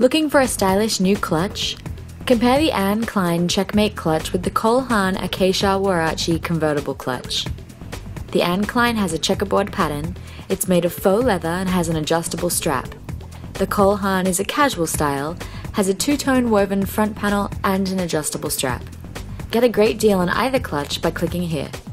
Looking for a stylish new clutch? Compare the Klein Checkmate clutch with the Klein Acacia Warachi convertible clutch. The Klein has a checkerboard pattern, it's made of faux leather and has an adjustable strap. The Klein is a casual style, has a two-tone woven front panel and an adjustable strap. Get a great deal on either clutch by clicking here.